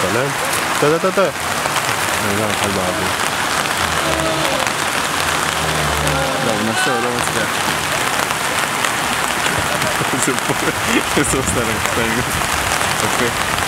مثلا. تا تا تا لا محل بعضي. لا ونفسه ولا مسكه. Eso está en español. Ok.